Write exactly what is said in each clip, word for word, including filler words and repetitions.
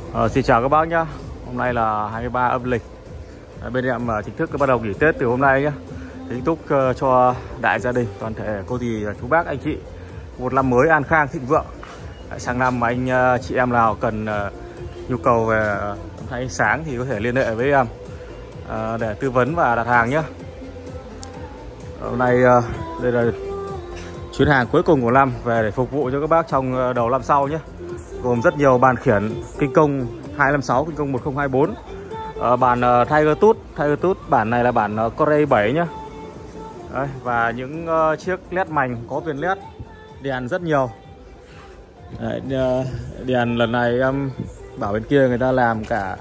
Ờ, xin chào các bác nhé. Hôm nay là hai mươi ba âm lịch. À, bên em uh, chính thức bắt đầu nghỉ Tết từ hôm nay nhé. Kính chúc uh, cho đại gia đình, toàn thể cô dì, chú bác, anh chị một năm mới an khang thịnh vượng. Tại sang năm mà anh uh, chị em nào cần uh, nhu cầu về âm thanh ánh sáng thì có thể liên hệ với em uh, để tư vấn và đặt hàng nhé. Hôm nay uh, đây là chuyến hàng cuối cùng của năm về để phục vụ cho các bác trong uh, đầu năm sau nhé. Gồm rất nhiều bàn khiển kinh công hai năm sáu, kinh công một không hai bốn, à, bản uh, Tiger Tooth, Tiger Tooth bản này là bản uh, Core bảy nhá. Đấy, và những uh, chiếc led mành có viền led, đèn rất nhiều. Đấy, uh, đèn lần này em um, bảo bên kia người ta làm cả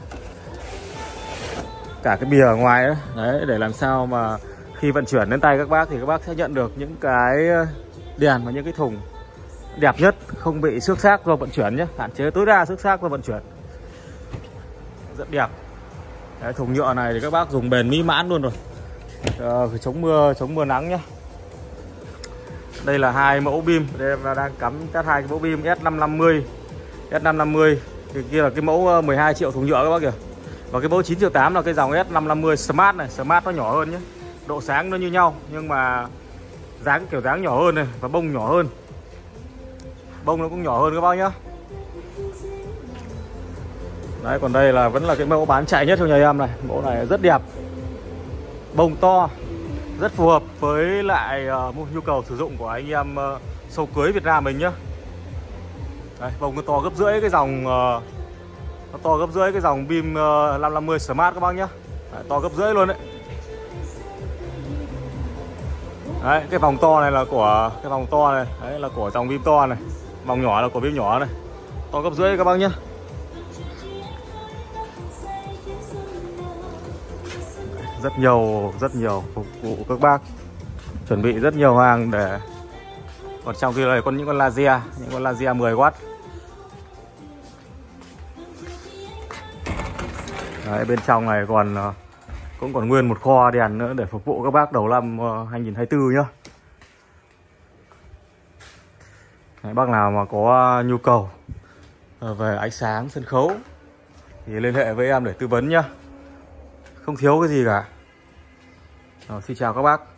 cả cái bìa ở ngoài đấy. Đấy, để làm sao mà khi vận chuyển đến tay các bác thì các bác sẽ nhận được những cái đèn và những cái thùng đẹp nhất, không bị xước xác do vận chuyển nhé, hạn chế tối đa xước xác do vận chuyển. Rất đẹp. Đấy, thùng nhựa này thì các bác dùng bền mỹ mãn luôn rồi, ờ, chống mưa chống mưa nắng nhé. Đây là hai mẫu pin, đây em đang cắm test hai cái mẫu pin S năm năm mươi, S năm năm mươi thì kia là cái mẫu mười hai triệu thùng nhựa các bác kìa. Và cái mẫu chín triệu tám là cái dòng S năm năm mươi Smart này, Smart nó nhỏ hơn nhé, độ sáng nó như nhau nhưng mà dáng kiểu dáng nhỏ hơn này và bông nhỏ hơn. Bông nó cũng nhỏ hơn các bác nhá. Đấy, còn đây là vẫn là cái mẫu bán chạy nhất trong nhà em này. Mẫu này rất đẹp, bông to, rất phù hợp với lại uh, nhu cầu sử dụng của anh em uh, sâu cưới Việt Nam mình nhá. Đây, bông nó to gấp rưỡi cái dòng uh, nó to gấp rưỡi cái dòng pin uh, năm năm mươi Smart các bác nhá. Đấy, to gấp rưỡi luôn đấy. Đấy, cái vòng to này là của cái vòng to này, đấy là của dòng pin to này. Vòng nhỏ là của pin nhỏ này, to gấp rưỡi các bác nhé. Rất nhiều, rất nhiều phục vụ các bác. Chuẩn bị rất nhiều hàng để. Còn trong kia này có những con laser, những con laser mười oát. Đấy, bên trong này còn cũng còn nguyên một kho đèn nữa để phục vụ các bác đầu năm hai nghìn hai mươi tư nhá. Đấy, bác nào mà có nhu cầu về ánh sáng sân khấu thì liên hệ với em để tư vấn nhá. Không thiếu cái gì cả. Rồi, xin chào các bác.